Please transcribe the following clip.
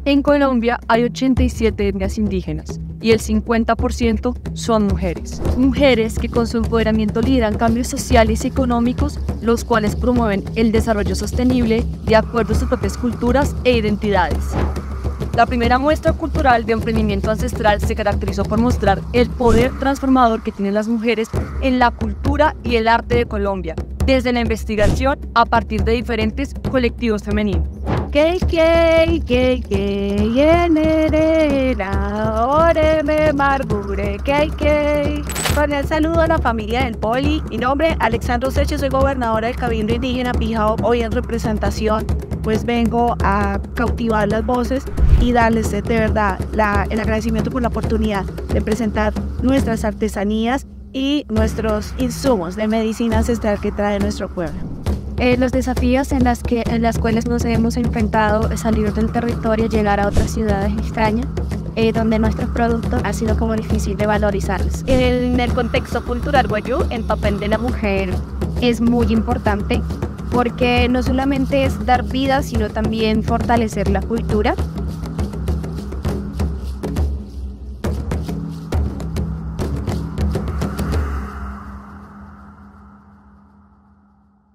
En Colombia hay 87 etnias indígenas y el 50% son mujeres. Mujeres que con su empoderamiento lideran cambios sociales y económicos, los cuales promueven el desarrollo sostenible de acuerdo a sus propias culturas e identidades. La primera muestra cultural de emprendimiento ancestral se caracterizó por mostrar el poder transformador que tienen las mujeres en la cultura y el arte de Colombia, desde la investigación a partir de diferentes colectivos femeninos. Con el saludo a la familia del Poli, mi nombre es Alexandra Seche, soy gobernadora del Cabildo Indígena Pijao. Hoy en representación, pues vengo a cautivar las voces y darles de verdad el agradecimiento por la oportunidad de presentar nuestras artesanías y nuestros insumos de medicina ancestral que trae nuestro pueblo. Los desafíos en las cuales nos hemos enfrentado es salir del territorio, llegar a otras ciudades extrañas, donde nuestros productos ha sido como difícil de valorizarlos. En el contexto cultural guayú, el papel de la mujer es muy importante porque no solamente es dar vida, sino también fortalecer la cultura.